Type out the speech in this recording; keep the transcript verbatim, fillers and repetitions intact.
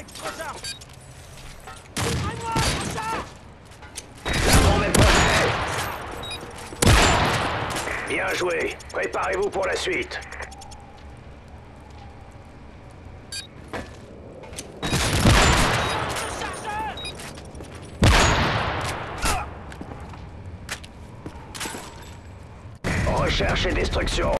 Contact, recharge. À moi, recharge. La bombe est posée. Bien joué. Préparez-vous pour la suite. Recherche et destruction.